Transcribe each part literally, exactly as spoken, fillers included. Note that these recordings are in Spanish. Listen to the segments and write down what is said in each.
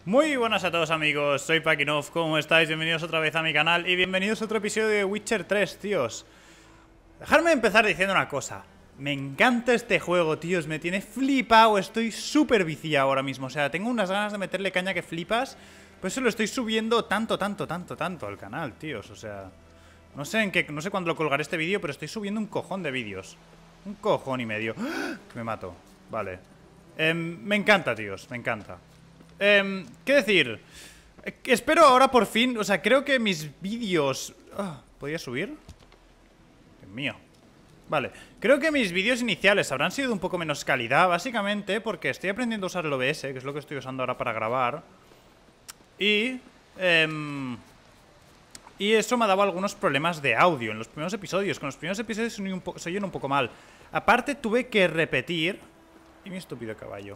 Muy buenas a todos amigos, soy Pakinov, ¿cómo estáis? Bienvenidos otra vez a mi canal y bienvenidos a otro episodio de Witcher tres, tíos. Dejadme empezar diciendo una cosa. Me encanta este juego, tíos, me tiene flipado, estoy súper viciado ahora mismo. O sea, tengo unas ganas de meterle caña que flipas. Por eso lo estoy subiendo tanto, tanto, tanto, tanto al canal, tíos. O sea, no sé en qué, no sé cuándo lo colgaré este vídeo, pero estoy subiendo un cojón de vídeos. Un cojón y medio. ¡Ah! Me mato, vale. eh, Me encanta, tíos, me encanta. Eh, ¿Qué decir? Eh, espero ahora por fin, o sea, creo que mis vídeos... Oh, ¿podría subir? Dios mío. Vale, creo que mis vídeos iniciales habrán sido de un poco menos calidad, básicamente porque estoy aprendiendo a usar el O B S, que es lo que estoy usando ahora para grabar. Y... Eh, y eso me ha dado algunos problemas de audio en los primeros episodios. Con los primeros episodios se oyen un, se oyen un poco mal. Aparte tuve que repetir... Y mi estúpido caballo...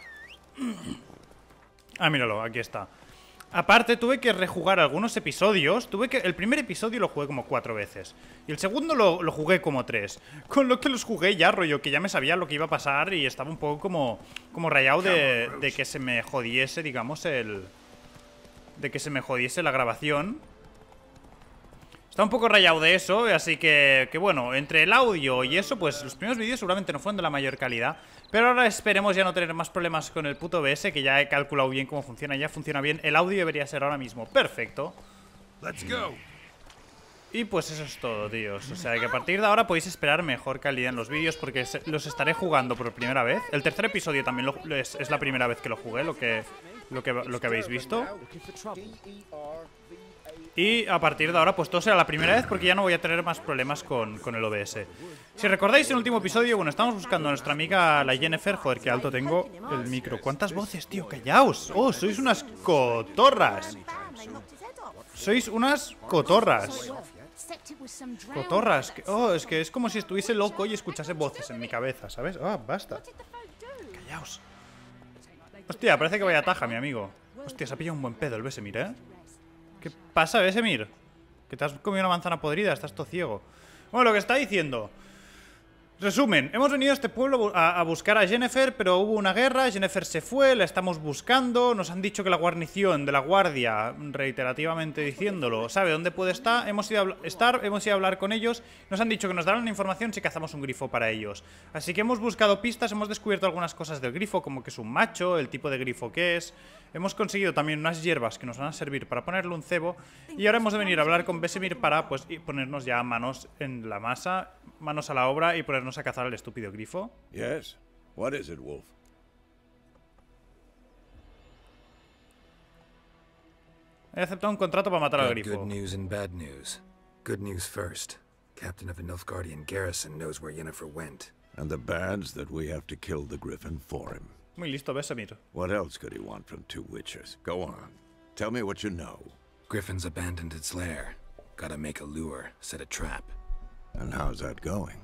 Ah, míralo, aquí está. Aparte tuve que rejugar algunos episodios. Tuve que... El primer episodio lo jugué como cuatro veces. Y el segundo lo, lo jugué como tres. Con lo que los jugué ya, rollo, que ya me sabía lo que iba a pasar. Y estaba un poco como... Como rayado de, de que se me jodiese, digamos, el... De que se me jodiese la grabación. Está un poco rayado de eso, así que, que bueno, entre el audio y eso, pues los primeros vídeos seguramente no fueron de la mayor calidad. Pero ahora esperemos ya no tener más problemas con el puto O B S, que ya he calculado bien cómo funciona, ya funciona bien. El audio debería ser ahora mismo perfecto. Let's go. Y pues eso es todo, tíos. O sea que a partir de ahora podéis esperar mejor calidad en los vídeos, porque los estaré jugando por primera vez. El tercer episodio también lo, es, es la primera vez que lo jugué, lo que, lo que, lo que habéis visto. Y a partir de ahora pues todo será la primera vez, porque ya no voy a tener más problemas con, con el O B S. Si recordáis en el último episodio, bueno, estamos buscando a nuestra amiga la Yennefer. Joder, qué alto tengo el micro. ¿Cuántas voces, tío? ¡Callaos! ¡Oh, sois unas cotorras! Sois unas cotorras. Cotorras. Oh, es que es como si estuviese loco y escuchase voces en mi cabeza, ¿sabes? Ah, basta. Callaos. Hostia, parece que vaya taja, mi amigo. Hostia, se ha pillado un buen pedo el Vesemir, ¿eh? ¿Qué pasa, Vesemir? Que te has comido una manzana podrida, estás todo ciego. Bueno, lo que está diciendo. Resumen, hemos venido a este pueblo a, a buscar a Yennefer, pero hubo una guerra, Yennefer se fue, la estamos buscando, nos han dicho que la guarnición de la guardia, reiterativamente diciéndolo, sabe dónde puede estar, hemos ido a estar, hemos ido a hablar con ellos, nos han dicho que nos darán la información si cazamos un grifo para ellos. Así que hemos buscado pistas, hemos descubierto algunas cosas del grifo, como que es un macho, el tipo de grifo que es, hemos conseguido también unas hierbas que nos van a servir para ponerle un cebo, y ahora hemos de venir a hablar con Vesemir para, pues, ponernos ya manos en la masa, manos a la obra y ponernos a cazar al estúpido grifo. Yes. What is it, Wolf? He aceptado un contrato para matar al grifo. Good news and bad news. Good news first. Captain of a Nilfgaardian garrison knows where Yennefer went. And the bad's that we have to kill the Griffin for him. Muy listo, Vesemir. What else could he want from two witchers? Go on. Tell me what you know. Griffin's abandoned its lair. Gotta make a lure, set a trap. And how's that going?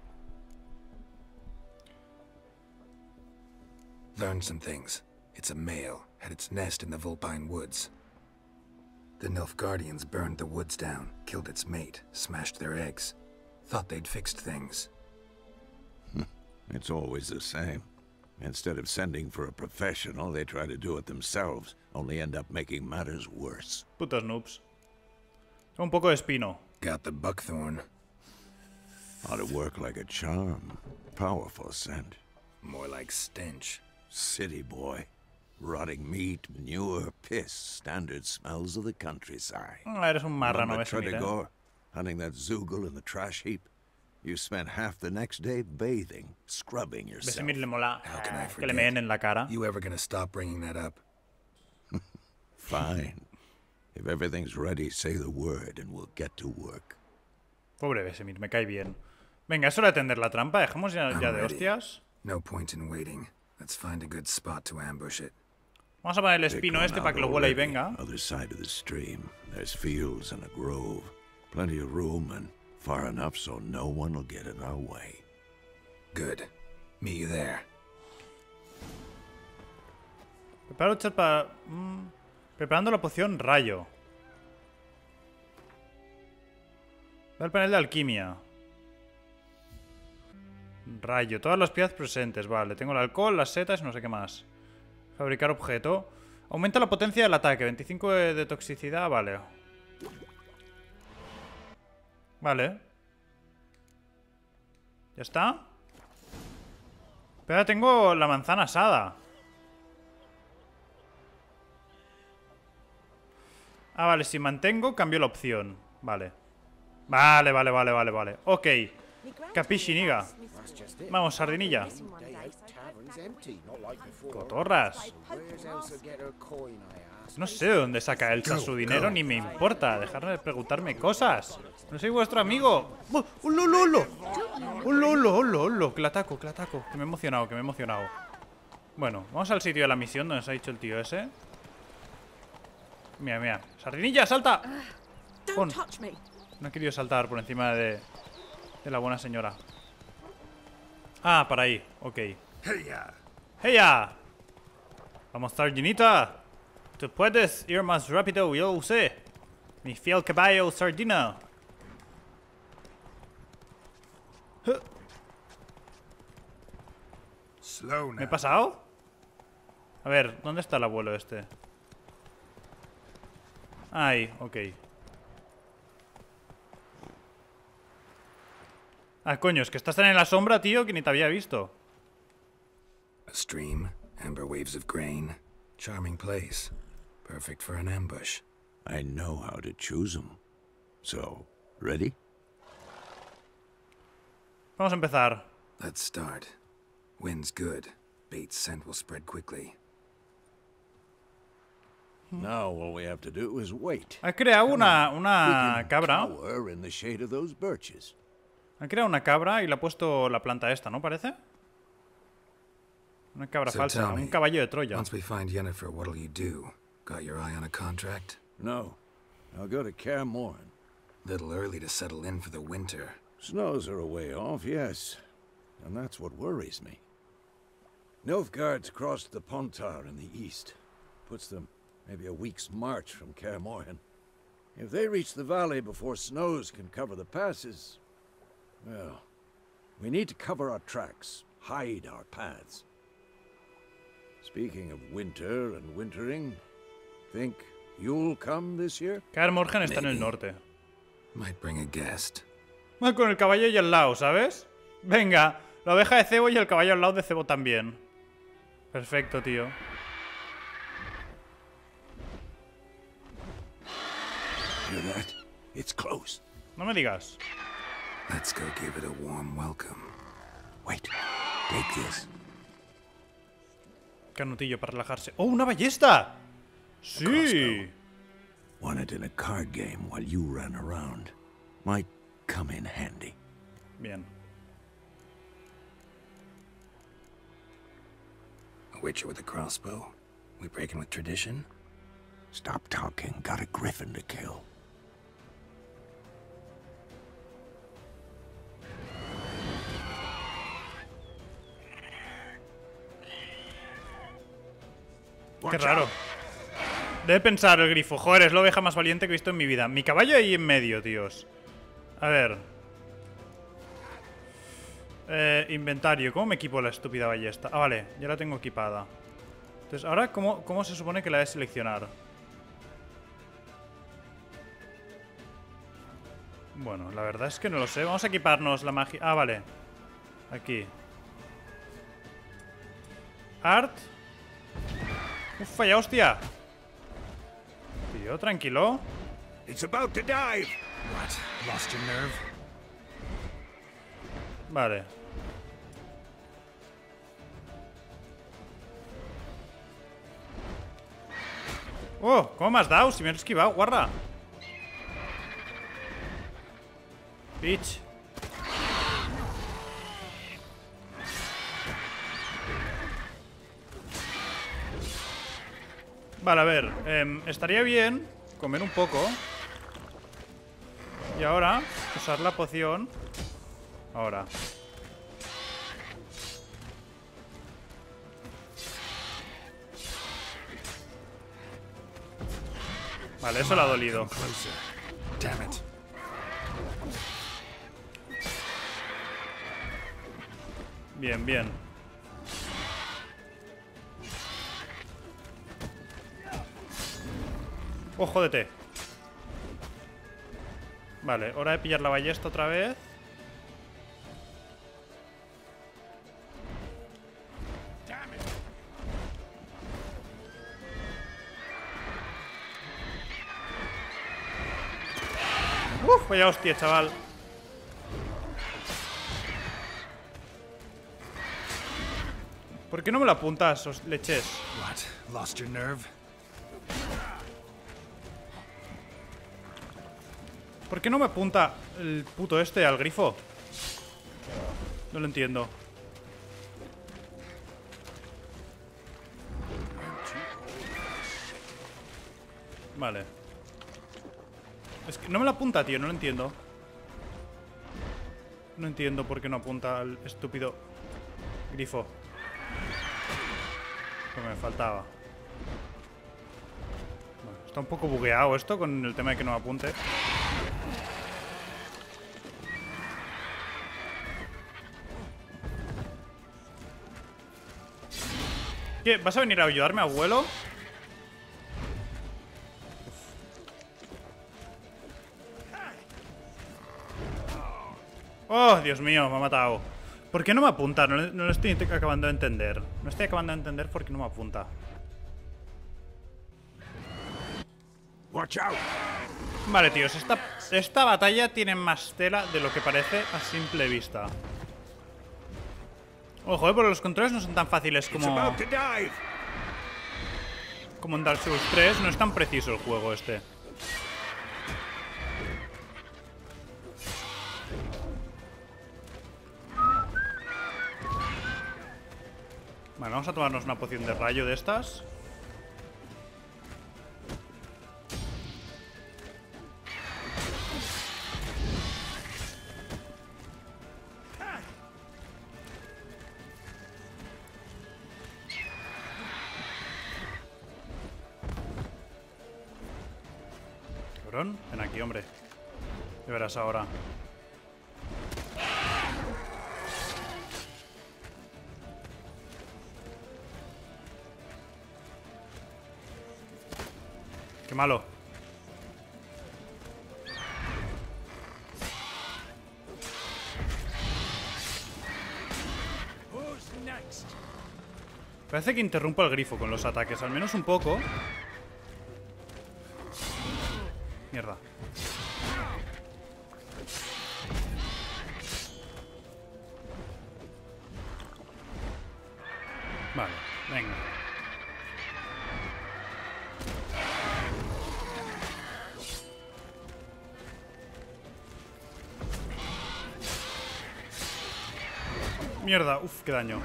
Learned some things. It's a male, had its nest in the Vulpine Woods. The Nilfgaardians burned the woods down, killed its mate, smashed their eggs. Thought they'd fixed things. It's always the same. Instead of sending for a professional, they try to do it themselves, only end up making matters worse. Putos noobs. Un poco de espino. Got the buckthorn. Ought to work like a charm. Powerful scent. More like stench. City boy. Rotting meat, manure, piss. Standard smells of the countryside. Ah, eres un marrano, Remember Vesemir, ¿eh? Tredegar, hunting that Zoogle in the trash heap? You spent half the next day bathing, scrubbing yourself. Vesemir le mola How can I que le forget? meen en la cara. You ever gonna stop bringing that up? Fine. If everything's ready, say the word and we'll get to work. Pobre Vesemir, me cae bien. Venga, es hora de tender la trampa. Dejemos ya, ya I'm de ready. hostias. No point in waiting. Let's find a good spot to ambush it. Vamos a poner el Pick espino one este out para que lo huela y already. venga. Other side of the stream. There's fields and a grove. Plenty of room and far enough so no one will get in our way. Good. Meet you there. Preparo luchar para... Mm, preparando la poción rayo. Da el panel de alquimia. Rayo. Todas las piezas presentes. Vale, tengo el alcohol, las setas y no sé qué más. Fabricar objeto. Aumenta la potencia del ataque. veinticinco de, de toxicidad, vale. Vale. ¿Ya está? Pero ahora tengo la manzana asada. Ah, vale, si mantengo, cambio la opción. Vale. Vale, vale, vale, vale, vale. Ok. Capisci, niga. Vamos, sardinilla. Cotorras. No sé de dónde saca Elsa su dinero, ni me importa. Dejadme de preguntarme cosas. No soy vuestro amigo. ¡Oh, hola, hola, hola! ¡Hola, hola, hola, hola! Que la ataco, que la ataco. Que me he emocionado, que me he emocionado. Bueno, vamos al sitio de la misión donde nos ha dicho el tío ese. Mira, mira. ¡Sardinilla, salta! Pon. No he querido saltar por encima de, de la buena señora. Ah, para ahí. Ok. Heya! ¡Heya! Vamos, sardinita. Tú puedes ir más rápido, yo lo sé. Mi fiel caballo sardina. Huh. Slow ¿Me he now. pasado? A ver, ¿dónde está el abuelo este? Ahí, ok. Ah, coño, es que estás tan en la sombra, tío, que ni te había visto. A stream, amber waves of grain. Charming place. Perfect for an ambush. I know how to choose them. So, ready? Vamos a empezar. Let's start. Wind's good. Bait's scent will spread quickly. Now all we have to do is wait. Ha creado una, We una can cabra. cower in the shade of those birches. Ha creado una cabra y le ha puesto la planta esta, ¿no parece? Una cabra So falsa, tell me, un caballo de Troya. Once we find Yennefer, what'll you do? Got your eye on a contract? No, I'll go to Kaer Morhen. Little early to settle in for the winter. Snows are a way off, yes. And that's what worries me. Nilfgaard's crossed the Pontar in the east. Puts them maybe a week's march from Kaer Morhen. If they reach the valley before snows can cover the passes, well, we need to cover our tracks, hide our paths. Speaking of winter and wintering, think you'll come this year? Kaer Morhen está en el Maybe. norte. Might bring a guest. Va con el caballo y al lado, ¿sabes? Venga, la oveja de cebo y el caballo al lado de cebo también. Perfecto, tío. Hear that? It's close. No me digas. Let's go give it a warm welcome. Wait, take this. Canutillo para relajarse. ¡Oh, una ballesta! ¡Sí! Won it in a card game while you ran around. Might come in handy. Bien. A witcher with a crossbow? We breaking with tradition? Stop talking. Got a griffin to kill. Qué raro. Debe pensar el grifo. Joder, es la oveja más valiente que he visto en mi vida. Mi caballo ahí en medio, tíos. A ver. Eh, inventario. ¿Cómo me equipo la estúpida ballesta? Ah, vale. Ya la tengo equipada. Entonces, ahora, ¿cómo, cómo se supone que la he de seleccionar? Bueno, la verdad es que no lo sé. Vamos a equiparnos la magia. Ah, vale. Aquí. Art. Uf, falla, hostia. Tío, tranquilo. It's about to dive. What? Lost your nerve? Vale. Oh, ¿cómo me has dado? Si me has esquivado, guarra. Bitch. Vale, a ver. Eh, estaría bien comer un poco. Y ahora usar la poción. Ahora. Vale, eso le ha dolido. Closer. Damn it. Bien, bien. Oh, jódete. Vale, hora de pillar la ballesta otra vez. Uf, vaya hostia, chaval. ¿Por qué no me lo apuntas, os leches? What? Lost your nerve? ¿Por qué no me apunta el puto este al grifo? No lo entiendo. Vale. Es que no me lo apunta, tío, no lo entiendo. No entiendo por qué no apunta al estúpido grifo. Lo que me faltaba. Bueno, está un poco bugueado esto con el tema de que no me apunte. ¿Qué? ¿Vas a venir a ayudarme, abuelo? Oh, Dios mío, me ha matado. ¿Por qué no me apunta? No, no lo estoy acabando de entender. No estoy acabando de entender por qué no me apunta. Watch out. Vale, tíos, esta, esta batalla tiene más tela de lo que parece a simple vista. Ojo, eh, porque los controles no son tan fáciles It's como, about to dive. como en Dark Souls tres. No es tan preciso el juego este. Vale, vamos a tomarnos una poción de rayo de estas. Cabrón, ven aquí, hombre. Ya verás ahora. Qué malo. Parece que interrumpo el grifo con los ataques, al menos un poco. Mierda. Vale, venga. Mierda, uff, qué daño.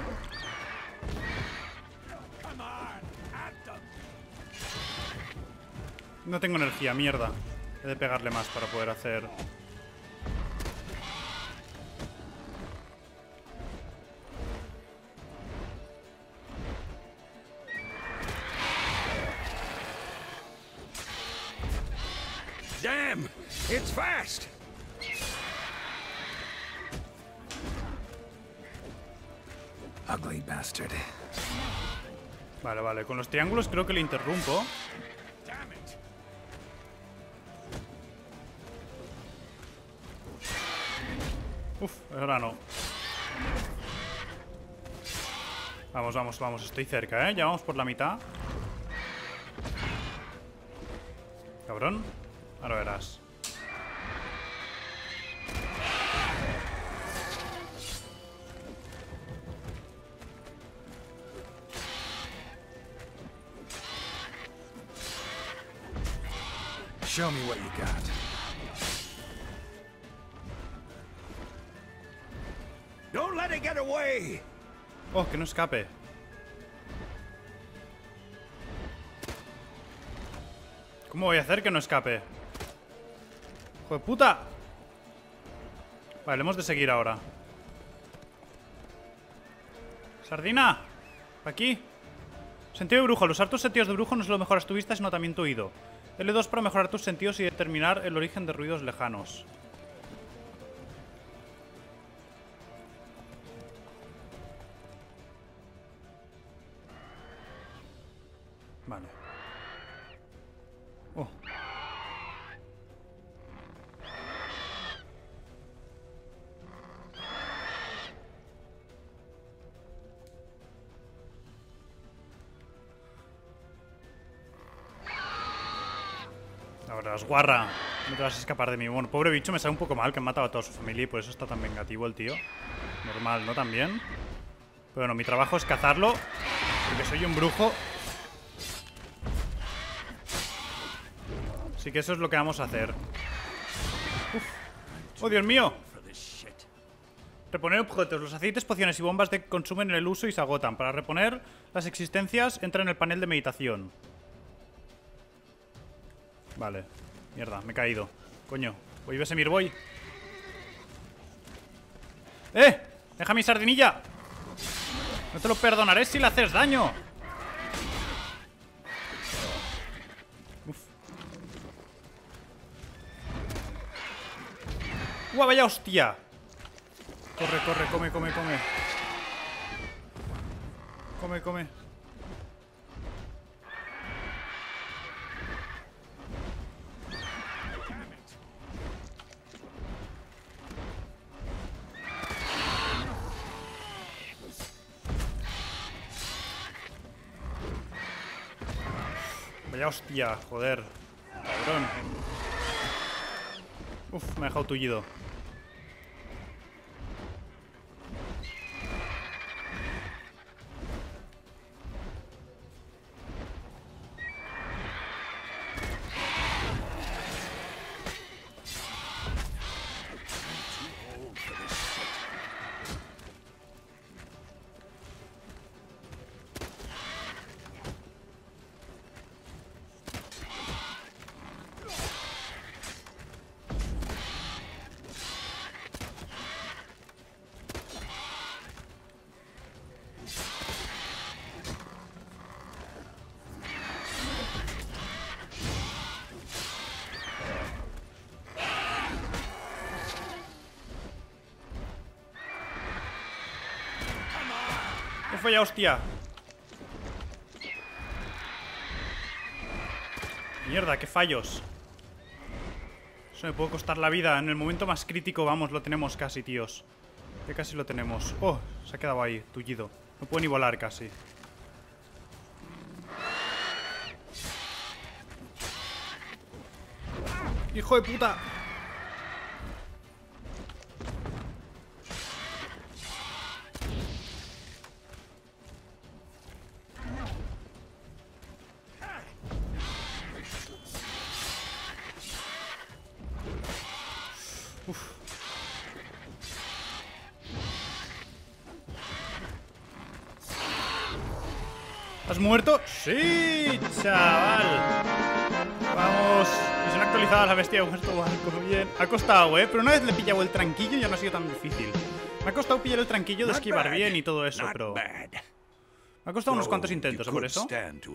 No tengo energía, mierda. He de pegarle más para poder hacer... Damn! It's fast! Ugly bastard. Vale, vale. Con los triángulos creo que le interrumpo. Damn it! Uf, ahora no. Vamos, vamos, vamos. Estoy cerca, ¿eh? Ya vamos por la mitad. Cabrón. Ahora verás. Show me what you got. Don't let it get away! Oh, que no escape. ¿Cómo voy a hacer que no escape? ¡Hijo de puta! Vale, hemos de seguir ahora. ¡Sardina! Aquí. Sentido de brujo. Al usar tus sentidos de brujo no solo mejoras tu vista, sino también tu oído. L dos para mejorar tus sentidos y determinar el origen de ruidos lejanos. Vale. Oh. Ahora, guarra. No te vas a escapar de mí. Bueno, pobre bicho, me sale un poco mal que han matado a toda su familia y por eso está tan vengativo el tío. Normal, ¿no? También. Pero bueno, mi trabajo es cazarlo. Porque soy un brujo. Así que eso es lo que vamos a hacer. Uf. ¡Oh, Dios mío! Reponer objetos. Los aceites, pociones y bombas de consumen en el uso y se agotan. Para reponer las existencias, entra en el panel de meditación. Vale. Mierda, me he caído. Coño. Voy, Vesemir, voy. ¡Eh! ¡Deja mi sardinilla! No te lo perdonaré si le haces daño. Uf. ¡Uah, vaya hostia! Corre, corre, come, come, come. Come, come. Vaya hostia, joder. Cabrón. Uf, me ha dejado tullido. ¿Qué fue ya, hostia? Mierda, qué fallos. Eso me puede costar la vida. En el momento más crítico, vamos, lo tenemos casi, tíos. Que casi lo tenemos. Oh, se ha quedado ahí, tullido. No puedo ni volar casi. ¡Hijo de puta! Uf. ¿Has muerto? ¡Sí, chaval! Vamos. Misión actualizada, la bestia ha muerto. Barco, bien. Ha costado, ¿eh? Pero una vez le he pillado el tranquillo ya no ha sido tan difícil. Me ha costado pillar el tranquillo de esquivar bien y todo eso, pero... Me ha costado unos cuantos intentos, ¿eh? Por eso.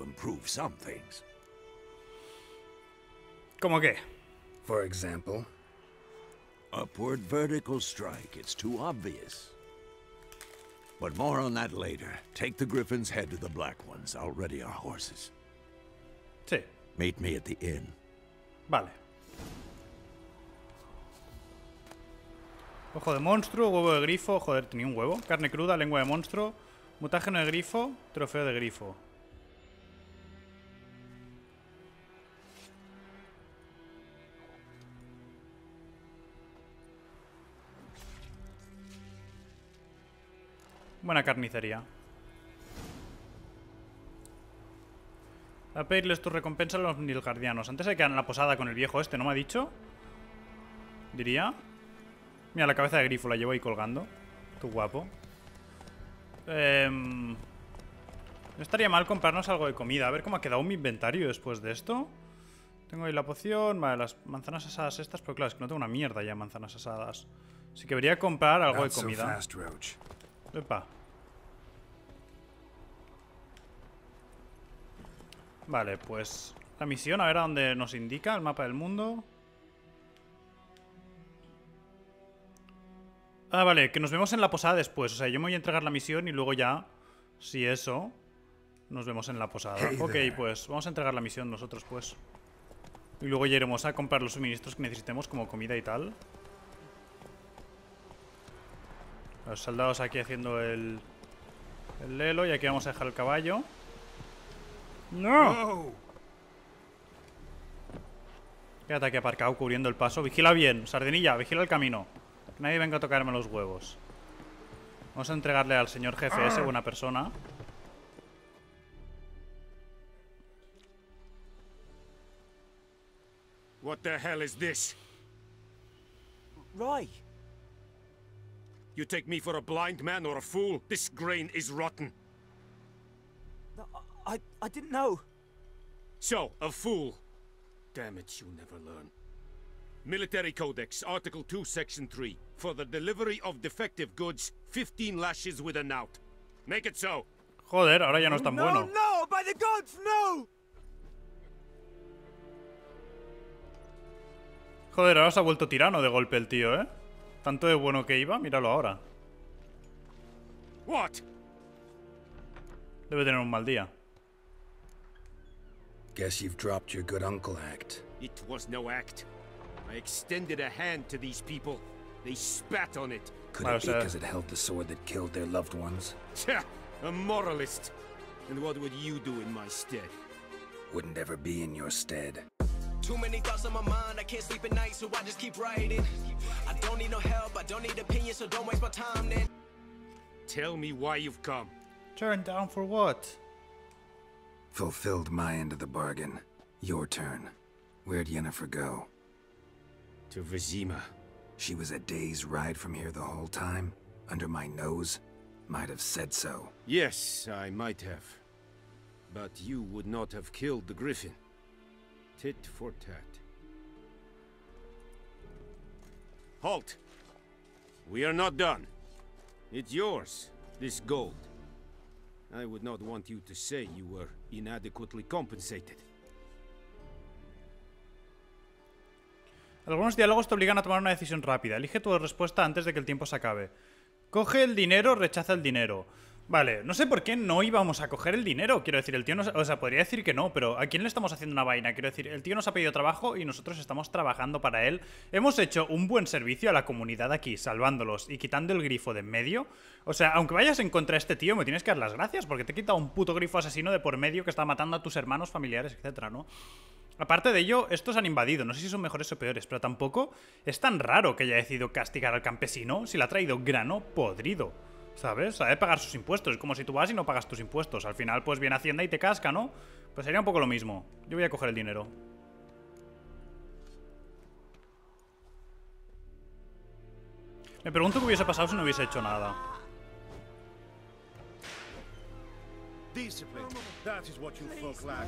¿Cómo qué? For example? Upward vertical strike. It's too obvious. But more on that later. Take the Griffin's head to the Black Ones. I'll ready our horses. Sí. Meet me at the inn. Vale. Ojo de monstruo, huevo de grifo. Joder, tenía un huevo. Carne cruda, lengua de monstruo. Mutágeno de grifo, trofeo de grifo. Buena carnicería. A pedirles tu recompensa a los nilgardianos. Antes de quedar en la posada con el viejo este, ¿no me ha dicho? Diría. Mira, la cabeza de grifo la llevo ahí colgando. Tu guapo. Eh, no estaría mal comprarnos algo de comida. A ver cómo ha quedado mi inventario después de esto. Tengo ahí la poción. Vale, las manzanas asadas estas. Pero claro, es que no tengo una mierda ya manzanas asadas. Así que debería comprar algo de comida. Epa. Vale, pues la misión, a ver a dónde nos indica el mapa del mundo. Ah, vale, que nos vemos en la posada después. O sea, yo me voy a entregar la misión y luego ya, si eso, nos vemos en la posada. Ok, pues vamos a entregar la misión nosotros, pues. Y luego ya iremos a comprar los suministros que necesitemos, como comida y tal. Los soldados aquí haciendo el, el lelo. Y aquí vamos a dejar el caballo. ¡No! Quédate aquí aparcado cubriendo el paso. Vigila bien, Sardinilla, vigila el camino. Que nadie venga a tocarme los huevos. Vamos a entregarle al señor jefe ese, buena persona. What the hell is this? Rye. You take me for a blind man or a fool? This grain is rotten. No, I, I didn't know. So, a fool. Damn it, you never learn. Military Codex, Article two, Section three. For the delivery of defective goods, fifteen lashes with a knout. Make it so. Joder, ahora ya no es tan no, bueno. No, by the gods, no! Joder, ahora se ha vuelto tirano de golpe el tío, ¿eh? Tanto de bueno que iba, míralo ahora. What? Debe tener un mal día. Guess you've dropped your good uncle act. It was no act. I extended a hand to these people. They spat on it. Could Well, it be sir. because it held the sword that killed their loved ones? Tja, a moralist. And what would you do in my stead? Wouldn't ever be in your stead. Too many thoughts on my mind, I can't sleep at night, so I just keep writing. I don't need no help, I don't need opinions, so don't waste my time then. Tell me why you've come. Turn down for what? Fulfilled my end of the bargain. Your turn. Where'd Yennefer go? To Vizima. She was a day's ride from here the whole time? Under my nose? Might have said so. Yes, I might have. But you would not have killed the griffin. Tit for tat. Halt! We are not done. It's yours, this gold. I would not want you to say you were inadequately compensated. Algunos diálogos te obligan a tomar una decisión rápida. Elige tu respuesta antes de que el tiempo se acabe. Coge el dinero, rechaza el dinero. Vale, no sé por qué no íbamos a coger el dinero. Quiero decir, el tío nos... O sea, podría decir que no, pero ¿a quién le estamos haciendo una vaina? Quiero decir, el tío nos ha pedido trabajo y nosotros estamos trabajando para él. Hemos hecho un buen servicio a la comunidad aquí, salvándolos y quitando el grifo de en medio. O sea, aunque vayas en contra de este tío, me tienes que dar las gracias porque te he quitado un puto grifo asesino de por medio que está matando a tus hermanos, familiares, etcétera, ¿no? Aparte de ello, estos han invadido. No sé si son mejores o peores, pero tampoco es tan raro que haya decidido castigar al campesino si le ha traído grano podrido. ¿Sabes? Sabe pagar sus impuestos. Es como si tú vas y no pagas tus impuestos. Al final, pues viene Hacienda y te casca, ¿no? Pues sería un poco lo mismo. Yo voy a coger el dinero. Me pregunto qué hubiese pasado si no hubiese hecho nada. Discipline. That is what you folk lack.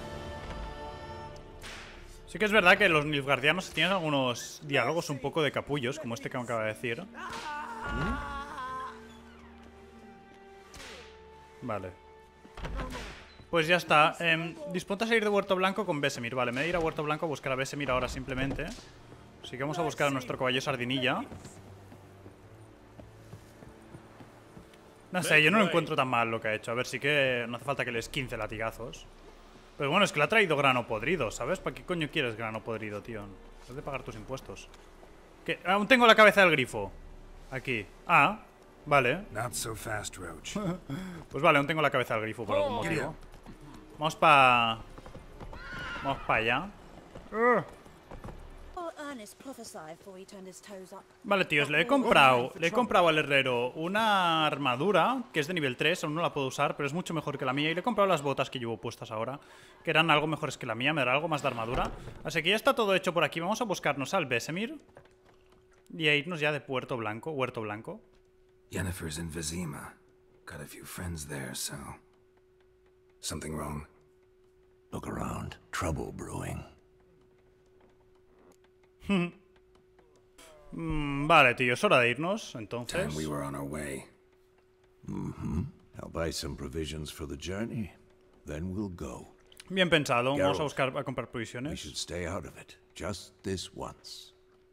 Sí que es verdad que los Nilfgaardianos tienen algunos diálogos un poco de capullos, como este que me acaba de decir. ¿Mm? Vale. Pues ya está. Eh, disponte a salir de Huerto Blanco con Vesemir. Vale, me voy a ir a Huerto Blanco a buscar a Vesemir ahora simplemente. Así que vamos a buscar a nuestro caballo Sardinilla. No sé, yo no lo encuentro tan mal lo que ha hecho. A ver, sí que no hace falta que les quince latigazos. Pero bueno, es que le ha traído grano podrido, ¿sabes? ¿Para qué coño quieres grano podrido, tío? Has de pagar tus impuestos. ¿Qué? Aún tengo la cabeza del grifo. Aquí. Ah, vale. Not so fast, Roach. Pues vale, aún tengo la cabeza del grifo por algún motivo. Vamos para... Vamos para allá. Uh. Vale, tíos, le he comprado Le he comprado al herrero una armadura que es de nivel tres, aún no la puedo usar, pero es mucho mejor que la mía. Y le he comprado las botas que llevo puestas ahora, que eran algo mejores que la mía, me dará algo más de armadura. Así que ya está todo hecho por aquí. Vamos a buscarnos al Vesemir y a irnos ya de Puerto Blanco, Huerto Blanco. Yennefer's in Vizima. Got a few friends there, so... Something wrong? Look around. Trouble brewing. mm, Vale, tío, es hora de irnos, entonces. Time we were on our way. Mm-hmm. I'll buy some provisions for the journey. Then we'll go. Bien pensado, Geralt, vamos a buscar a comprar We provisiones. should stay out of it. Just this once.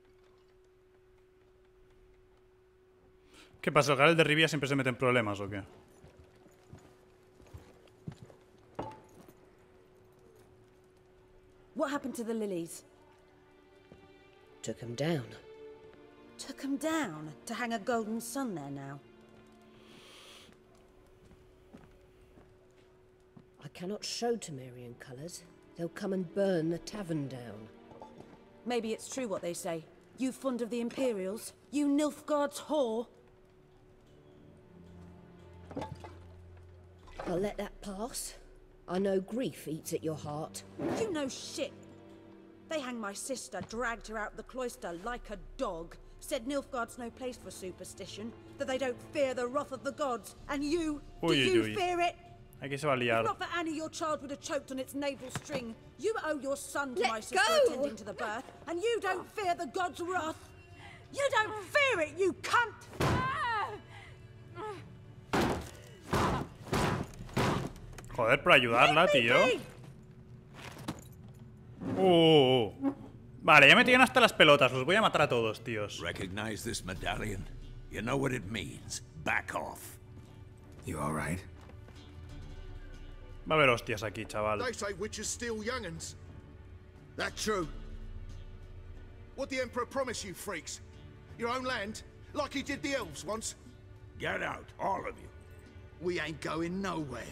¿Qué pasa? ¿El Geralt de Rivia siempre se mete en problemas o qué? What happened to the lilies? Took them down. Took them down to hang a golden sun there now. I cannot show Temerian colours. They'll come and burn the tavern down. Maybe it's true what they say. You fond of the Imperials? You Nilfgaard's whore? I'll let that pass. I know grief eats at your heart. You know shit. They hanged my sister, dragged her out the cloister like a dog. Said Nilfgaard's no place for superstition, that they don't fear the wrath of the gods. And you, do Uy, you uy. fear it? Aquí se va a If liar. not for Annie, your child would have choked on its navel string. You owe your son to Let my sister go! attending to the birth, and you don't fear the gods' wrath. You don't fear it, you cunt! Joder, por ayudarla, tío. Uh, vale, ya me tienen hasta las pelotas. Los voy a matar a todos, tíos. Recognize this medallion? You know what it means. Back off. You all right? Va a haber hostias aquí, chaval. They say witches steal young'uns. That true? What the Emperor promise you, freaks? Your own land? Like he did the elves once? Get out, all of you. We ain't going nowhere.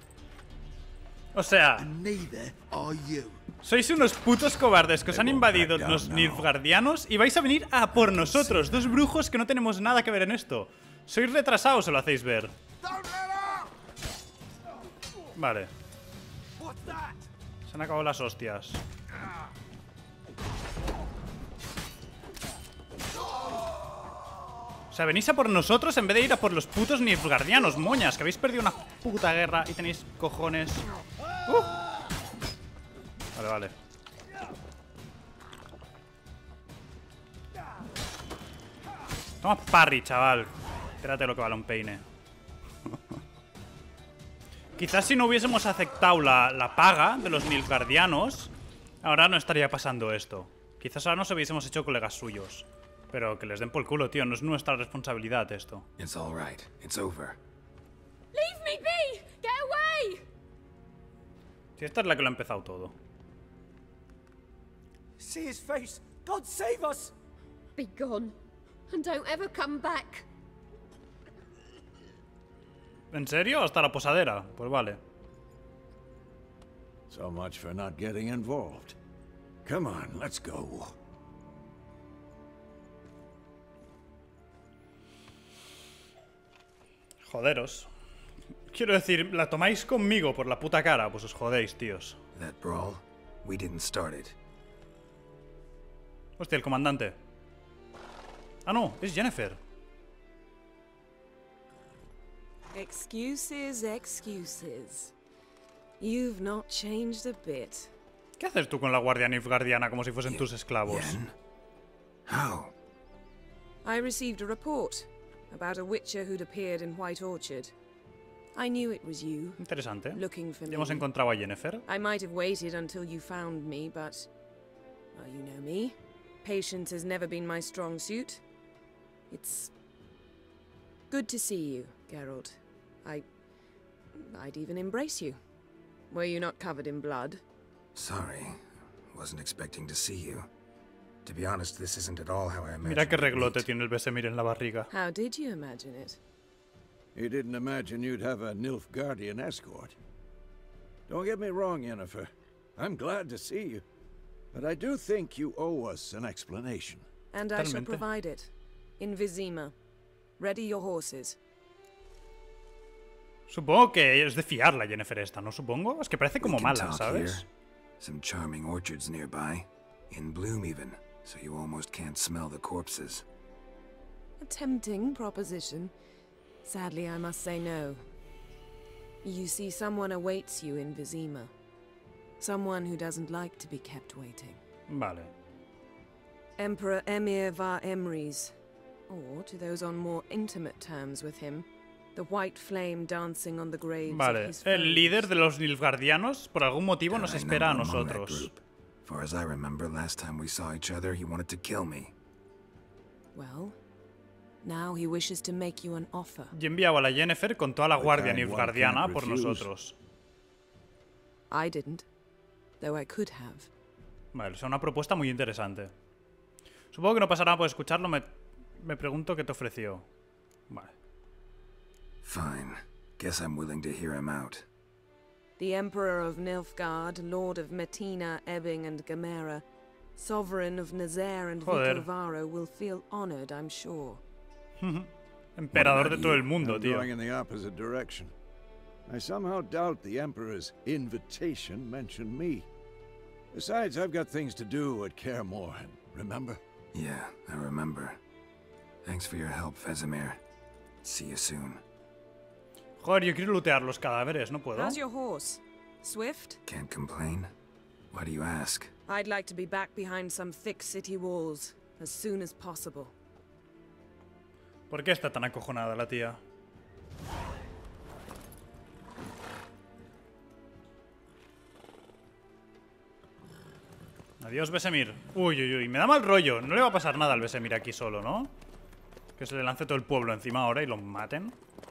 O sea, And neither are you. sois unos putos cobardes que os han invadido los Nilfgaardianos y vais a venir a por nosotros, dos brujos que no tenemos nada que ver en esto. Sois retrasados, se lo hacéis ver. Vale. Se han acabado las hostias. O sea, venís a por nosotros en vez de ir a por los putos Nilfgaardianos, moñas, que habéis perdido una puta guerra y tenéis cojones. Uh. Vale, vale. Toma parry, chaval. Espérate lo que vale un peine. Quizás si no hubiésemos aceptado la, la paga de los Nilfgaardianos, ahora no estaría pasando esto. Quizás ahora nos hubiésemos hecho colegas suyos. Pero que les den por el culo, tío. No es nuestra responsabilidad esto. It's all right. It's over. Leave me be! Get away! Si esta es la que lo ha empezado todo. See his face! God save us! Be gone. And don't ever come back. ¿En serio? ¿Hasta la posadera? Pues vale. So much for not getting involved. Come on, let's go. Joderos. Quiero decir, la tomáis conmigo por la puta cara, pues os jodéis, tíos. That brawl, we didn't start it. Hostia, el comandante. Ah, no, es Yennefer. Excuses, excuses. You've not changed a bit. ¿Qué haces tú con la guardia Nilfgaardiana como si fuesen Yen- tus esclavos? Yen? How? I received a report about a witcher who'd appeared in White Orchard. I knew it was you, Interesante. looking for Ya hemos me. encontrado a Yennefer. I might have waited until you found me, but... Well, you know me. Patience has never been my strong suit. It's... good to see you, Geralt. I... I'd even embrace you. Were you not covered in blood? Sorry. Wasn't expecting to see you. To be honest, this isn't at all how I imagined Mira qué we'd reglote meet. tiene el Vesemir en la barriga. How did you imagine it? You didn't imagine you'd have a Nilfgaardian escort. Don't get me wrong, Yennefer. I'm glad to see you. But I do think you owe us an explanation. And I shall Totalmente. provide it. In Vizima. Ready your horses. Supongo que es de fiar la Yennefer esta, ¿no? Supongo. Es que parece We como can mala, talk ¿sabes? here. Some charming orchards nearby. In bloom even, so you almost can't smell the corpses. A tempting proposition. Sadly, I must say no. You see, someone awaits you in Vizima. Someone who doesn't like to be kept waiting. Vale. Emperor Emir var Emrys. Or, to those on more intimate terms with him, the white flame dancing on the graves of Vale. his El foes. líder de los Nilfgaardianos, por algún motivo, nos I espera a number among that nosotros. group. Far as I remember, last time we saw each other, he wanted to kill me. Well, now he wishes to make you an offer. Yo enviaba a la Yennefer con toda la The guardia kind one Nilfgaardiana can't por refuse. nosotros. I didn't, though I could have. Vale, o sea, una propuesta muy interesante. Supongo que no pasará nada por escucharlo. Me, me pregunto qué te ofreció. Vale. Fine. Guess I'm willing to hear him out. The Emperor of Nilfgaard, Lord of Metina, Ebbing and Gamera, Sovereign of Nazaire and Vicovaro will feel honored, I'm sure. Emperador de todo el mundo, I'm tío. going in the opposite direction. I somehow doubt the Emperor's invitation mentioned me. Besides, I've got things to do at Kaer Morhen, remember? Yeah, I remember. Thanks for your help, Vesemir. See you soon. Joder, yo quiero lootear los cadáveres, ¿no puedo? How's your horse? Swift? Can't complain. Why do you ask? I'd like to be back behind some thick city walls as soon as possible. ¿Por qué está tan acojonada la tía? Adiós, Vesemir. Uy, uy, uy. Me da mal rollo. No le va a pasar nada al Vesemir aquí solo, ¿no? Que se le lance todo el pueblo encima ahora y lo maten.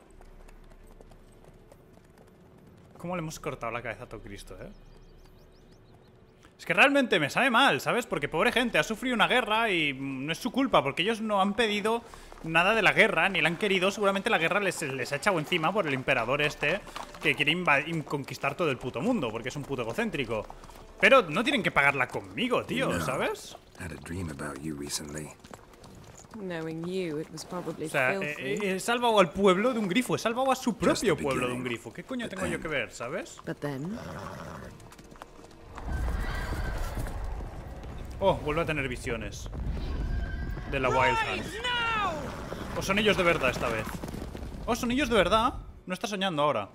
¿Cómo le hemos cortado la cabeza a todo Cristo, eh? Es que realmente me sabe mal, ¿sabes? Porque pobre gente, ha sufrido una guerra y no es su culpa, porque ellos no han pedido nada de la guerra, ni la han querido. Seguramente la guerra les, les ha echado encima por el emperador este, que quiere invadir, conquistar todo el puto mundo, porque es un puto egocéntrico. Pero no tienen que pagarla conmigo, tío, No. ¿sabes? Had a dream about you recently. Knowing you, it was probably O sea, filthy. he, he salvado al pueblo de un grifo, he salvado a su propio the pueblo de un beginning. grifo. ¿Qué coño tengo yo que ver, sabes? But then, Oh, vuelve a tener visiones de la Wild Hunt. ¿O son ellos de verdad esta vez? Oh, son ellos de verdad. No está soñando ahora.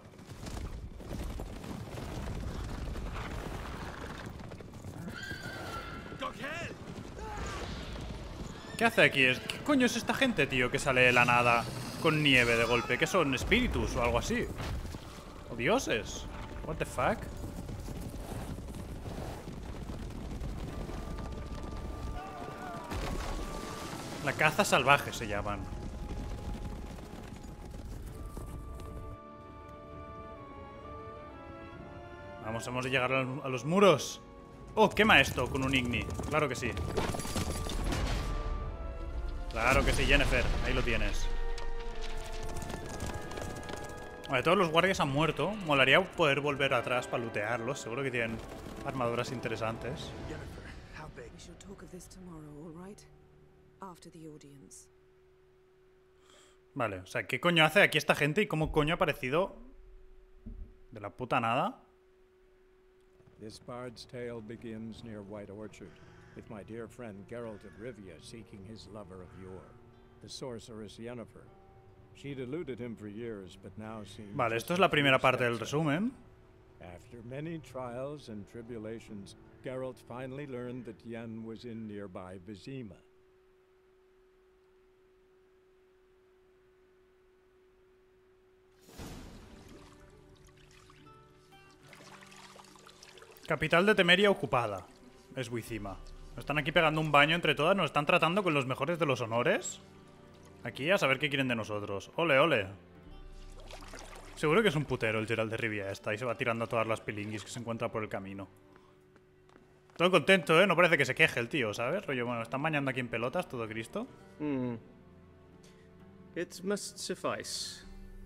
¿Qué hace aquí? ¿Qué coño es esta gente, tío, que sale de la nada con nieve de golpe? ¿Qué son? ¿Espíritus o algo así? ¿O dioses? What the fuck? La caza salvaje se llaman. Vamos, hemos de llegar a a los muros. Oh, quema esto con un Igni. Claro que sí. Claro que sí, Yennefer. Ahí lo tienes. Vale, todos los guardias han muerto. Molaría poder volver atrás para lootearlos. Seguro que tienen armaduras interesantes. we shall talk of this tomorrow, all right? After the audience. Vale, o sea, ¿qué coño hace aquí esta gente y cómo coño ha aparecido de la puta nada? This bard's tale begins near White Orchard, with my dear friend Geralt of Rivia seeking his lover of yore, the sorceress Yennefer. She'd eluded him for years, but now seems Vale, esto es la primera parte del resumen. After many trials and tribulations, Geralt finally learned that Yen was in nearby Vizima. Capital de Temeria ocupada. Es Vizima. Nos están aquí pegando un baño entre todas. Nos están tratando con los mejores de los honores. Aquí a saber qué quieren de nosotros. Ole, ole. Seguro que es un putero el Geralt de Rivia esta. Y se va tirando a todas las pilinguis que se encuentra por el camino. Todo contento, ¿eh? No parece que se queje el tío, ¿sabes? Rollo, bueno, están bañando aquí en pelotas, todo Cristo. Hmm. It must suffice.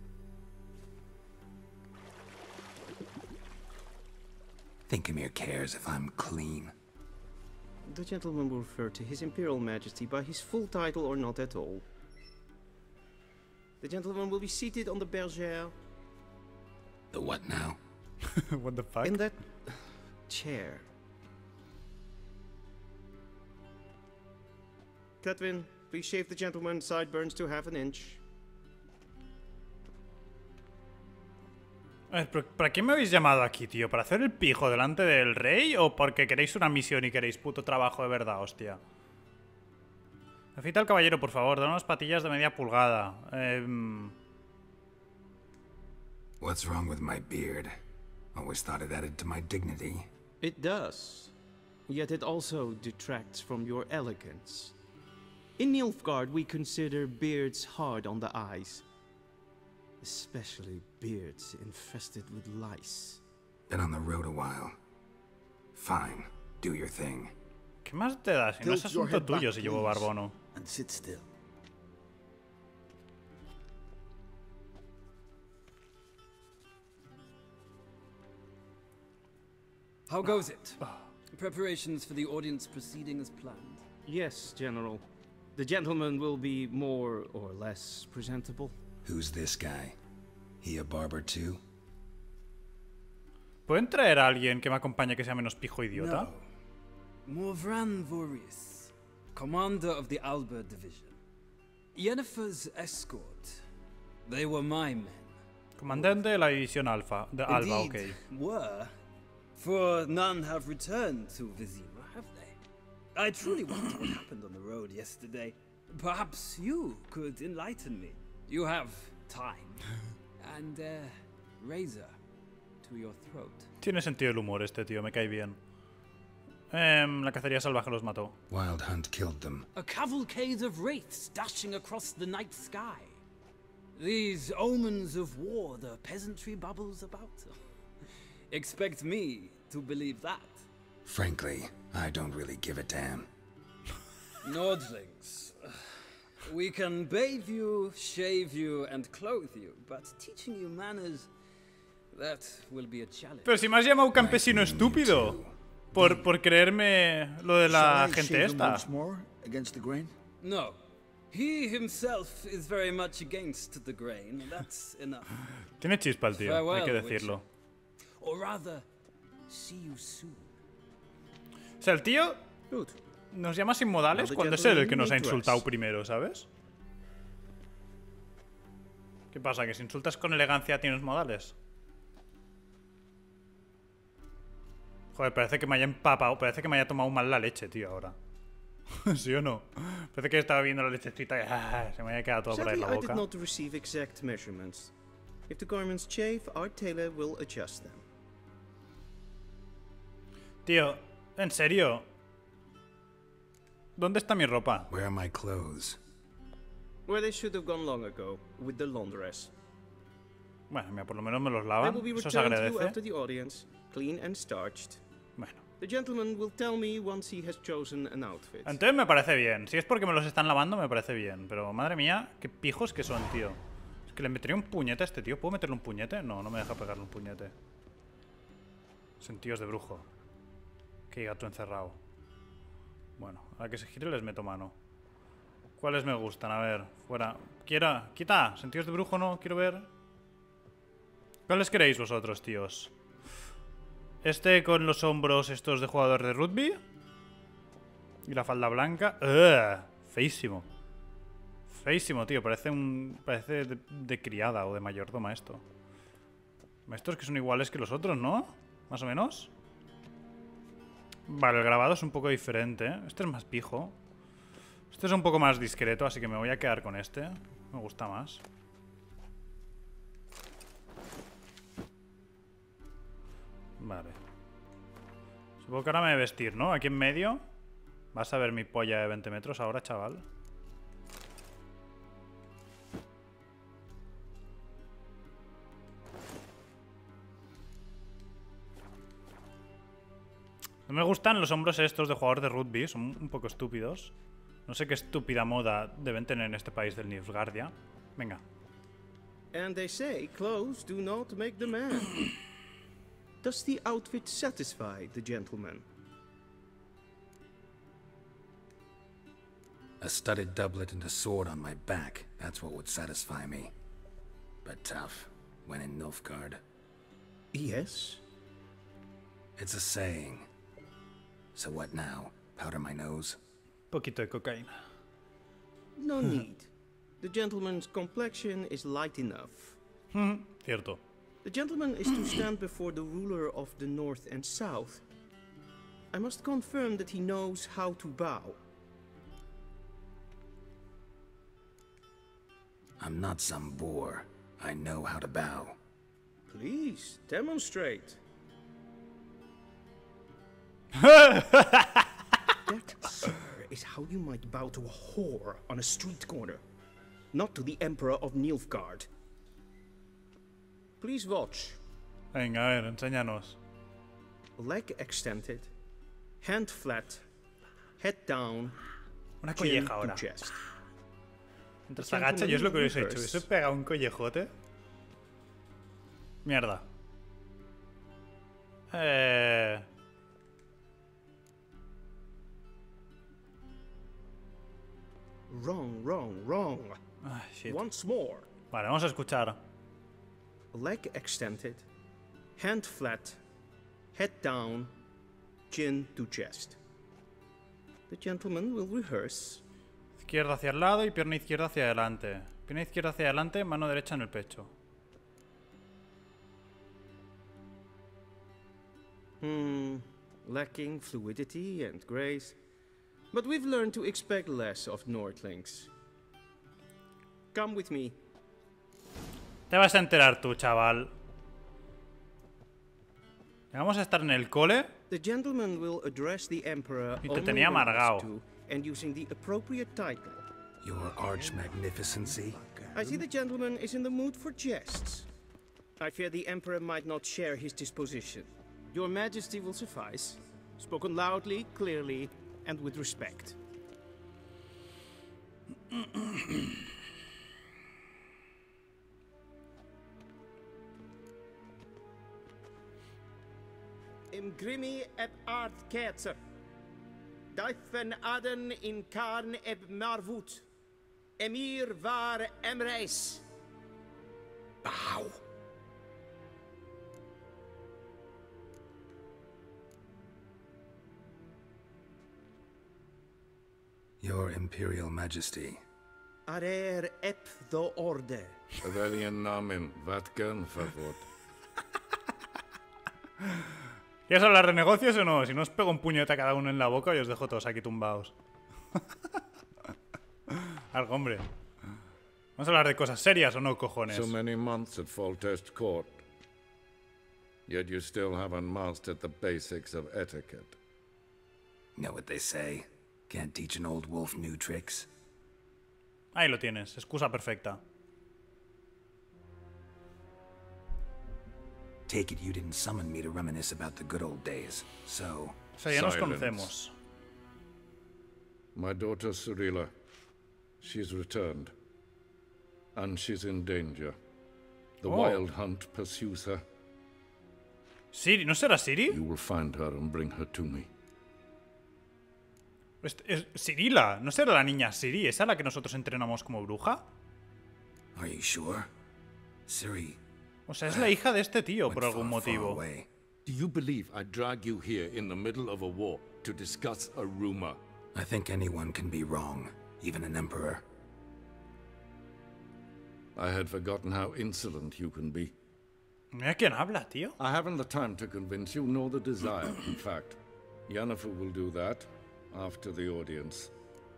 Thinkemere cares if I'm clean. The gentleman will refer to His Imperial Majesty by his full title or not at all. The gentleman will be seated on the bergère. The what now? What the fuck? In that chair. Cletwin, please shave the gentleman's sideburns to half an inch. A ver, ¿pero ¿para qué me habéis llamado aquí, tío? ¿Para hacer el pijo delante del rey? ¿O porque queréis una misión y queréis puto trabajo de verdad, hostia? Afeita al caballero, por favor. Da unas patillas de media pulgada. Eh... What's wrong with my beard? Always thought it added to my dignity. It does. Yet it also detracts from your elegance. In Nilfgaard, we consider beards hard on the eyes. Especially beards infested with lice. Been on the road a while. Fine. Do your thing. ¿Qué más te da? Si no es Tilt your asunto head back, tuyo si llevo please, barba o no. and sit still. How goes it? Preparations for the audience proceeding as planned? Yes, General. The gentleman will be more or less presentable. Who's this guy? He a barber too? ¿Pueden traer a alguien que me acompañe que sea menos pijo idiota? No. Morvran Vorius, commander of the Alba Division. Yennefer's escort. They were my men. Comandante de la división Alfa, de Alba, Indeed, ok. were. For none have returned to Vizima, have they? I truly wonder what happened on the road yesterday. Perhaps you could enlighten me. You have time. And, uh, razor to your throat. Tiene sentido el humor este tío, me cae bien. Eh, la cacería salvaje los mató. Wild Hunt killed them. A cavalcade of wraiths dashing across the night sky. These omens of war the peasantry bubbles about. Expect me to believe that. Frankly, I don't really give a damn. Nordlings. We can bathe you, shave you, and clothe you, but teaching you manners, that will be a challenge. Pero si me has llamado campesino estúpido por, por creerme lo de la gente esta. No. He himself is very much against the grain. That's enough. Tiene chispa el tío, Farewell, hay que decirlo. Or rather, see you soon. O sea, el tío nos llama sin modales cuando es él el que nos ha insultado primero, ¿sabes? ¿Qué pasa? ¿Que si insultas con elegancia tienes modales? Joder, parece que me haya empapado, parece que me haya tomado mal la leche, tío, ahora. ¿Sí o no? Parece que estaba viendo la lechecita y ah, se me haya quedado todo por ahí en la Sadly, I did boca. not receive exact measurements. If the garments chafe, our tailor will adjust them. Tío, en serio. ¿Dónde está mi ropa? Where are my clothes? Where they should have gone long ago, with the laundress. Bueno, mira, por lo menos me los They lavan. will be Eso se returned to you agradece. after the audience, clean and starched. Bueno. The gentleman will tell me once he has chosen an outfit. Entonces me parece bien. Si es porque me los están lavando, me parece bien. Pero madre mía, qué pijos que son, tío. Es que le metería un puñete a este tío. ¿Puedo meterle un puñete? No, no me deja pegarle un puñete. Sentidos de brujo. Qué gato encerrado. Bueno, a la que se gire les meto mano. ¿Cuáles me gustan? A ver, fuera. Quiera, quita. Sentidos de brujo no, quiero ver. ¿Cuáles queréis vosotros, tíos? Este con los hombros estos de jugador de rugby. Y la falda blanca. ¡Ugh! Feísimo. Feísimo, tío. Parece un. Parece de, de criada o de mayordoma esto. Estos que son iguales que los otros, ¿no? Más o menos. Vale, el grabado es un poco diferente, ¿eh? Este es más pijo. Este es un poco más discreto, así que me voy a quedar con este. Me gusta más. Vale. Supongo que ahora me voy a vestir, ¿no? Aquí en medio. Vas a ver mi polla de veinte metros ahora, chaval. No me gustan los hombros estos de jugador de rugby. Son un poco estúpidos. No sé qué estúpida moda deben tener en este país del Nilfgaardia. Venga. And they say clothes do not make the man. Does the outfit satisfy the gentleman? A studded doublet and a sword on my back. That's what would satisfy me. But tough, when in Nilfgaard. Yes? It's a saying. So what now? Powder my nose? Poquito de cocaína. No need. The gentleman's complexion is light enough. Cierto. The gentleman is to stand before the ruler of the North and South. I must confirm that he knows how to bow. I'm not some boor. I know how to bow. Please, demonstrate. That, sir, is how you might bow to a whore on a street corner, not to the Emperor of Nilfgaard. Please watch. Venga, a ver, enséñanos. Leg extended, hand flat, head down, Una chin colleja to ahora. chest. Mientras se agacha, yo es lo que hubiese hecho. Hubiese pegado un collejote. Mierda. Eh... Wrong, wrong, wrong. Ah, shit. Once more. Vale, vamos a escuchar. Leg extended, hand flat, head down, chin to chest. The gentleman will rehearse. Izquierda hacia el lado y pierna izquierda hacia adelante. Pierna izquierda hacia adelante, mano derecha en el pecho. Hmm, lacking fluidity and grace. But we've learned to expect less of Nordlings. Come with me. Te vas a enterar tú, chaval. Vamos a estar en el cole. The gentleman will address the emperor Y te only tenía when amargado. asked to, and using the appropriate title. Your arch magnificency. I see the gentleman is in the mood for jests. I fear the emperor might not share his disposition. Your majesty will suffice. Spoken loudly, clearly, and with respect. Im grimi eb art ketzer. Daifen aden in karn eb marvut. Emir var emreis. Bow. Your Imperial Majesty. Arer ep do orde. Aurelian Namen, Vatkan, favor. ¿Quieres hablar de negocios o no? Si no os pego un puñete a cada uno en la boca y os dejo todos aquí tumbados. Algo, hombre. ¿Vamos a hablar de cosas serias o no, cojones? So many months at Foltest Court. Yet you still haven't mastered the basics of etiquette. Know what they say? Can't teach an old wolf new tricks. Ahí lo tienes, excusa perfecta. Take it you didn't summon me to reminisce about the good old days, so... O sea, ya nos conocemos. My daughter Cirilla, she's returned. And she's in danger. The Oh. Wild Hunt pursues her. ¿Siri? ¿No será Siri? You will find her and bring her to me. Es, es Cirila, ¿no será la niña Siri? ¿Esa la que nosotros entrenamos como bruja? Are you sure? Ciri... O sea, es la hija de este tío por algún motivo. Do you believe I drag you here in the middle of a war to discuss a rumor? I think anyone can be wrong, even an emperor. I had forgotten how insolent you can be. Mira quién habla, tío. I haven't the time to convince you, nor the desire, in fact. Yennefer will do that after the audience.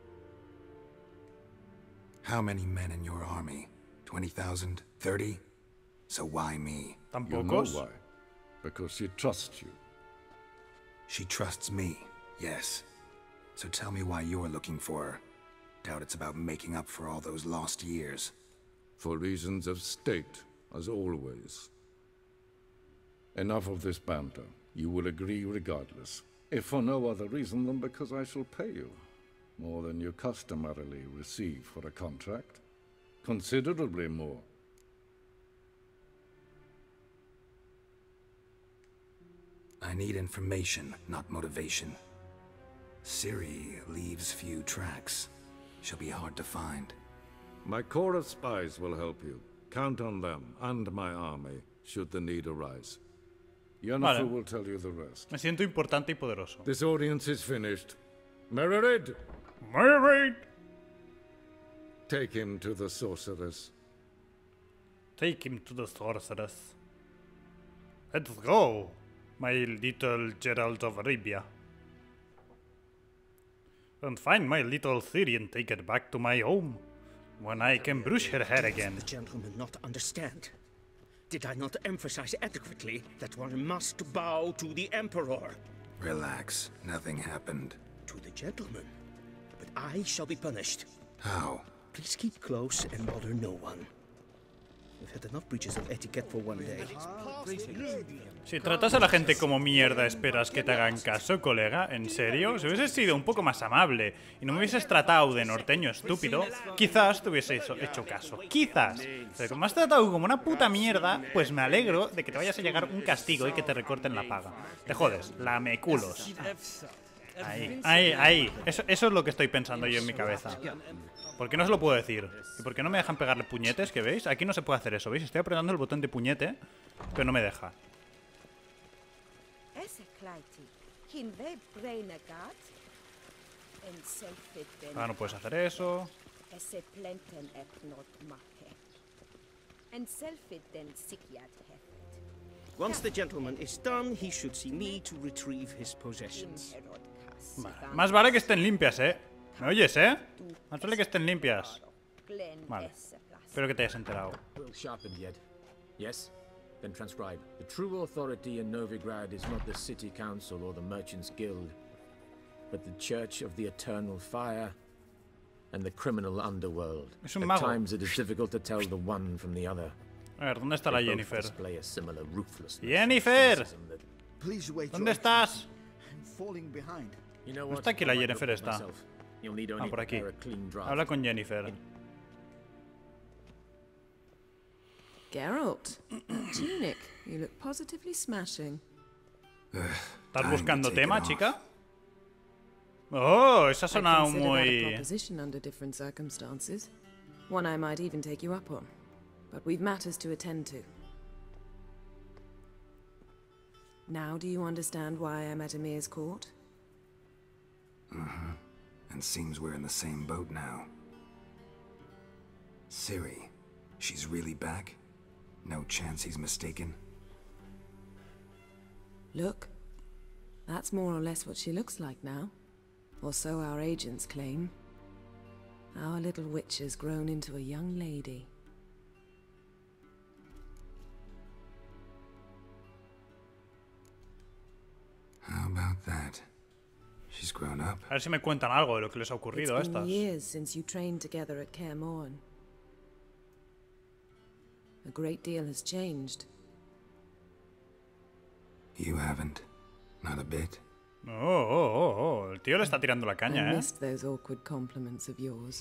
How many men in your army? twenty thousand? thirty? So why me? You know why? Because she trusts you. She trusts me, yes. So tell me why you're looking for her. Doubt it's about making up for all those lost years. For reasons of state, as always. Enough of this banter. You will agree regardless. If for no other reason than because I shall pay you. More than you customarily receive for a contract. Considerably more. I need information, not motivation. Ciri leaves few tracks. She'll be hard to find. My corps of spies will help you. Count on them and my army, should the need arise. Yennefer Vale. will tell you the rest. Me siento importante y poderoso. This audience is finished. Mererid! Mererid! Take him to the sorceress. Take him to the sorceress. Let's go, my little Geralt of Arabia. And find my little Ciri and take it back to my home. When I can brush her hair again. The gentleman not understand. Did I not emphasize adequately that one must bow to the emperor? Relax. Nothing happened. To the gentleman. But I shall be punished. How? Please keep close and bother no one. We've had enough breaches of etiquette for one day. Si tratas a la gente como mierda, ¿esperas que te hagan caso, colega? ¿En serio? Si hubieses sido un poco más amable y no me hubieses tratado de norteño estúpido, quizás te hubiese hecho, hecho caso. Quizás. Pero como me has tratado como una puta mierda, pues me alegro de que te vayas a llegar un castigo y que te recorten la paga. Te jodes, lameculos. Ahí, ahí, ahí. Eso, eso es lo que estoy pensando yo en mi cabeza. ¿Por qué no se lo puedo decir? ¿Y por qué no me dejan pegarle puñetes? ¿Que veis? Aquí no se puede hacer eso, ¿veis? Estoy apretando el botón de puñete, pero no me deja. Ah, no puedes hacer eso. Once the gentleman is done, he should see me to retrieve his possessions. Vale. Más vale que estén limpias, ¿eh? ¿Me oyes, eh? Más vale que estén limpias. Vale. Espero que te hayas enterado. Well sharpened yet. Yes? Then transcribe. The true authority in Novigrad is not the city council or the merchants guild, but the Church of the Eternal Fire and the criminal underworld. Es un At mago. times it is difficult to tell the one from the other. A ver, ¿dónde está la They both Jennifer? display a similar ruthlessness and ¡Jennifer! cynicism that- Please wait. ¿Dónde estás? I'm falling behind. You know No what? está aquí la I might Jennifer, go está. myself. You'll need Ah, only por aquí. prepare a clean draft. Habla con Jennifer. Geralt. Tunic, you look positively smashing. ¿Estás buscando tema, chica? Oh, esa I suena consider that a muy... proposition under different circumstances. One I might even take you up on. But we've matters to attend to. Now do you understand why I'm at Emir's court? Uh-huh. And seems we're in the same boat now. Ciri, she's really back? No chance he's mistaken? Look. That's more or less what she looks like now. Or so our agents claim. Our little witch has grown into a young lady. How about that? She's grown up. A ver si me cuentan algo de lo que les ha ocurrido a It's been estas. years since you trained together at Kaer Morhen. A great deal has changed. You haven't. Not a bit. Oh, oh, oh, oh. El tío le está tirando la I caña, ¿eh? missed those awkward compliments of yours.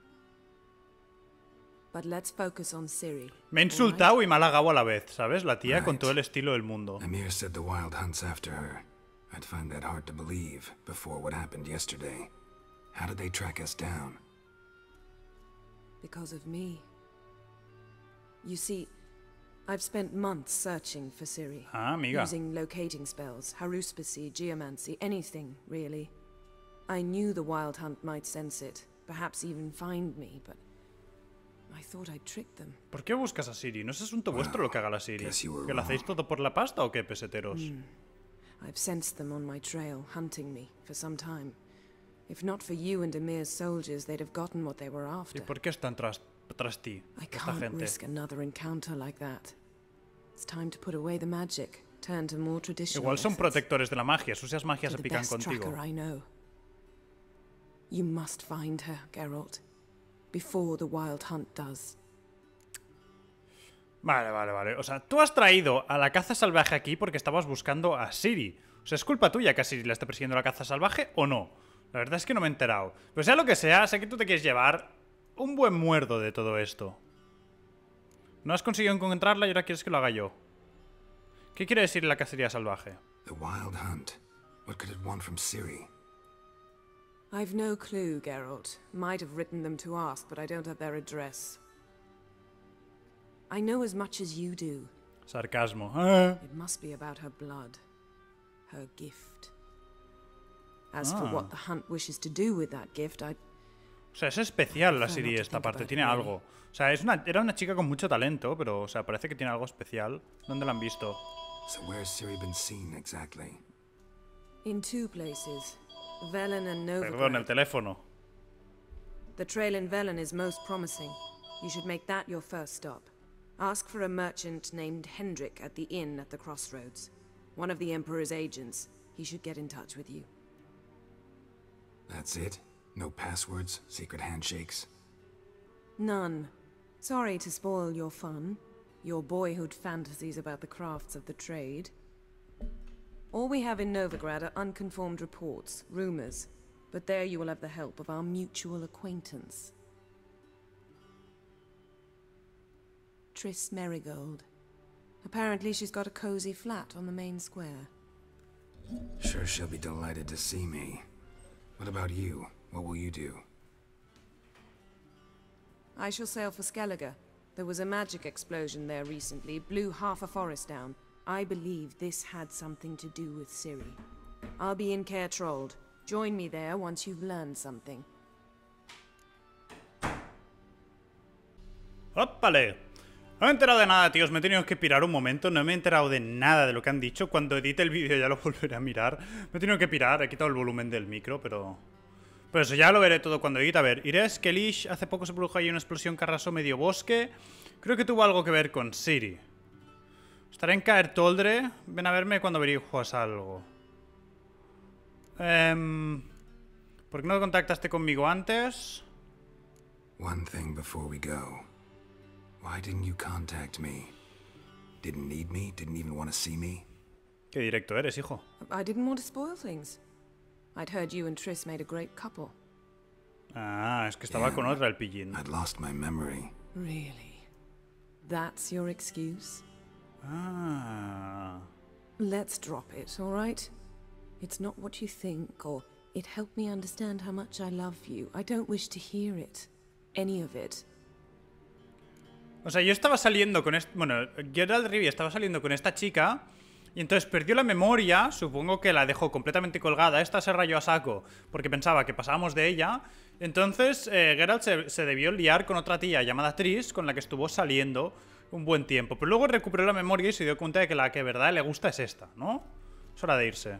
But let's focus on Ciri. Me ha insultado y me ha halagado a la vez, ¿sabes? La tía con Right. todo el estilo del mundo. Emir said the Wild Hunt's after her. I'd find that hard to believe before what happened yesterday. How did they track us down? Because of me. You see, I've spent months searching for Ciri. Ah, amiga. Using locating spells, haruspicy, geomancy, anything, really. I knew the Wild Hunt might sense it, perhaps even find me, but I thought I'd tricked them. ¿Por qué buscas a Ciri? ¿No es asunto vuestro lo que haga la Ciri? guess you were ¿Que lo hacéis todo por la pasta o qué, peseteros? Mm. I've sensed them on my trail, hunting me, for some time. If not for you and Emir's soldiers, they'd have gotten what they were ¿Y after. por qué están tras, tras ti, I esta can't gente? risk another encounter like that. It's time to put away the magic, turn to more traditional Igual son methods. protectores de la magia, sucias magias To se the pican best contigo. tracker I know. You must find her, Geralt, before the Wild Hunt does. Vale, vale, vale. O sea, tú has traído a la caza salvaje aquí porque estabas buscando a Ciri. O sea, ¿es culpa tuya que a Ciri la esté persiguiendo la caza salvaje o no? La verdad es que no me he enterado. Pero sea lo que sea, sé que tú te quieres llevar un buen muerdo de todo esto. No has conseguido encontrarla y ahora quieres que lo haga yo. ¿Qué quiere decir la cacería salvaje? The Wild Hunt. What could it want from Ciri? I've no clue, Geralt. Might have written them to ask, but I don't have their address. I know as much as you do. Sarcasmo. Ah. It must be about her blood. Her gift. As for Ah. what the Hunt wishes to do with that gift, I... O sea, es especial la Prefer Ciri not to esta think parte, about tiene it, really. algo. O sea, es una, era una chica con mucho talento, pero, o sea, parece que tiene algo especial. ¿Dónde la han visto? So where's Ciri been seen exactly? In two places. Velen and Perdón, el Novigrad. teléfono. The trail in Velen is most promising. You should make that your first stop. Ask for a merchant named Hendrik at the inn at the crossroads. One of the Emperor's agents. He should get in touch with you. That's it? No passwords? Secret handshakes? None. Sorry to spoil your fun, your boyhood fantasies about the crafts of the trade. All we have in Novigrad are unconfirmed reports, rumors, but there you will have the help of our mutual acquaintance. Triss Merigold. Apparently she's got a cozy flat on the main square. Sure she'll be delighted to see me. What about you? What will you do? I shall sail for Skellige. There was a magic explosion there recently, blew half a forest down. I believe this had something to do with Ciri. I'll be in Caer Trold. Join me there once you've learned something. ¡Ópale! No me he enterado de nada, tíos. Me he tenido que pirar un momento. No me he enterado de nada de lo que han dicho. Cuando edite el vídeo ya lo volveré a mirar. Me he tenido que pirar. He quitado el volumen del micro, pero... Pero eso ya lo veré todo cuando edite. A ver, iré a Skellige. Hace poco se produjo ahí una explosión que arrasó medio bosque. Creo que tuvo algo que ver con Ciri. Estaré en Caer Toldre. Ven a verme cuando averiguas algo. Um, ¿Por qué no contactaste conmigo antes? One thing before we go. Why didn't you contact me? Didn't need me? Didn't even want to see me? Qué directo eres, hijo. I didn't want to spoil things. I'd heard you and Triss made a great couple. Ah, es que estaba yeah, con otra el pillín. I'd lost my memory. Really? That's your excuse? Ah. Let's drop it, all right? It's not what you think, or it helped me understand how much I love you. I don't wish to hear it. Any of it. O sea, yo estaba saliendo con este... Bueno, Geralt Rivia estaba saliendo con esta chica y entonces perdió la memoria, supongo que la dejó completamente colgada. Esta se rayó a saco porque pensaba que pasábamos de ella. Entonces eh, Geralt se, se debió liar con otra tía llamada Triss, con la que estuvo saliendo un buen tiempo. Pero luego recuperó la memoria y se dio cuenta de que la que de verdad le gusta es esta, ¿no? Es hora de irse.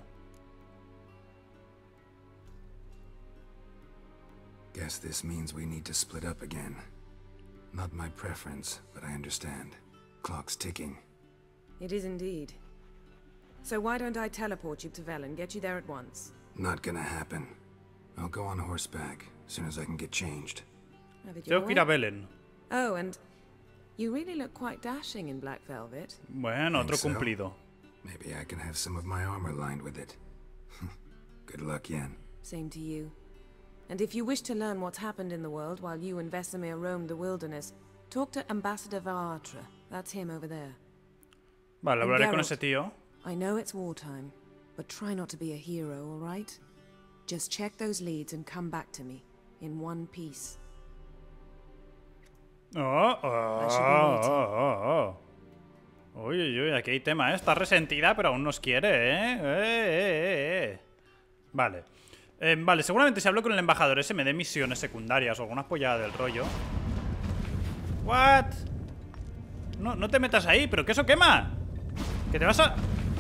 Guess this means we need to split up again. Not my preference, but I understand. Clock's ticking. It is indeed. So why don't I teleport you to Velen, get you there at once? Not gonna happen. I'll go on horseback, as soon as I can get changed. Tengo que ir a Velen. Oh, and you really look quite dashing in black velvet. Bueno, otro so? cumplido. Maybe I can have some of my armor lined with it. Good luck, Yen. Same to you. And if you wish to learn what's happened in the world while you and Vesemir roamed the wilderness, talk to Ambassador Varatra. That's him over there. Vale, hablaré Geralt, con ese tío. I know it's wartime, but try not to be a hero, all right? Just check those leads and come back to me in one piece. Oh, oh, oh, oh, oh. Uy, uy, uy, aquí hay tema, ¿eh? Está resentida, pero aún nos quiere, ¿eh? eh, eh, eh. Vale. Eh, vale, seguramente si hablo con el embajador ese me dé misiones secundarias o alguna pollada del rollo. ¿What? No, no te metas ahí, pero que eso quema. Que te vas a...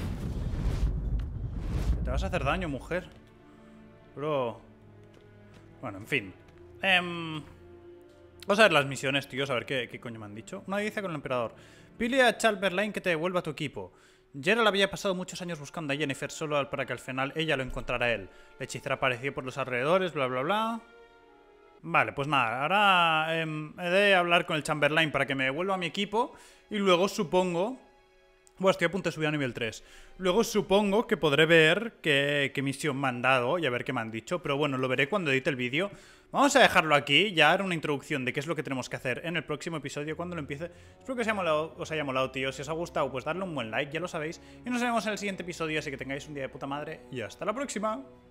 Que te vas a hacer daño, mujer. Bro. Bueno, en fin. Eh, vamos a ver las misiones, tío, a ver qué, qué coño me han dicho. Una dice con el emperador. Pide a Chamberlain que te devuelva a tu equipo. Geralt había pasado muchos años buscando a Yennefer solo para que al final ella lo encontrara a él. La hechicera apareció por los alrededores, bla bla bla. Vale, pues nada, ahora eh, he de hablar con el Chamberlain para que me devuelva a mi equipo. Y luego supongo... Bueno, estoy a punto de subir a nivel tres. Luego supongo que podré ver qué, qué misión me han dado y a ver qué me han dicho. Pero bueno, lo veré cuando edite el vídeo. Vamos a dejarlo aquí. Ya haré una introducción de qué es lo que tenemos que hacer en el próximo episodio cuando lo empiece. Espero que os haya molado, os haya molado, tío. Si os ha gustado, pues darle un buen like, ya lo sabéis. Y nos vemos en el siguiente episodio, así que tengáis un día de puta madre. Y hasta la próxima.